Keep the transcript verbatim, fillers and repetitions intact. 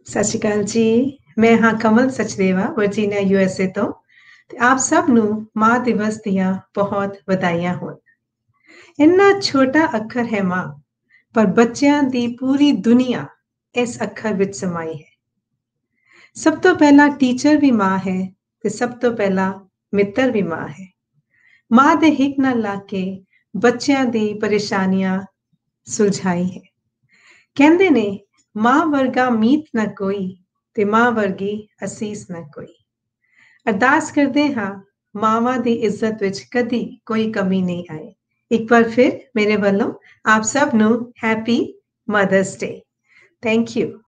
ਸਤਿ ਸ਼੍ਰੀ ਅਕਾਲ ਜੀ। ਮੈਂ ਹਾਂ ਕਮਲ ਸਚਦੇਵਾ, ਵਰਜੀਨੀਆ ਯੂਐਸਏ ਤੋਂ। ਤੇ ਆਪ ਸਭ ਨੂੰ ਮਾਂ ਦਿਵਸ ਦੀਆਂ ਬਹੁਤ ਵਧਾਈਆਂ ਹੋਣ। ਇੰਨਾ ਛੋਟਾ ਅੱਖਰ ਹੈ ਮਾਂ, ਪਰ ਬੱਚਿਆਂ ਦੀ ਪੂਰੀ ਦੁਨੀਆ ਇਸ ਅੱਖਰ ਵਿੱਚ ਸਮਾਈ ਹੈ। ਸਭ ਤੋਂ ਪਹਿਲਾਂ ਟੀਚਰ ਵੀ ਮਾਂ ਹੈ ਤੇ ਸਭ ਤੋਂ ਪਹਿਲਾਂ ਮਿੱਤਰ ਵੀ ਮਾਂ ਹੈ। ਮਾਂ ਦੇ ਹਿੱਕ ਨਾਲ ਲਾ ਕੇ ਬੱਚਿਆਂ ਦੀ ਪਰੇਸ਼ਾਨੀਆਂ ਸੁਲਝਾਈ ਹੈ। ਕਹਿੰਦੇ ਨੇ ਮਾਂ ਵਰਗਾ ਮੀਤ ਨਾ ਕੋਈ ਤੇ ਮਾਂ ਵਰਗੀ ਅਸੀਸ ਨਾ ਕੋਈ। ਅਰਦਾਸ ਕਰਦੇ ਹਾਂ ਮਾਵਾਂ ਦੀ ਇੱਜ਼ਤ ਵਿੱਚ ਕਦੀ ਕੋਈ ਕਮੀ ਨਹੀਂ ਆਏ। ਇੱਕ ਵਾਰ ਫਿਰ ਮੇਰੇ ਵੱਲੋਂ ਆਪ ਸਭ ਨੂੰ happy Mother's Day. Thank you.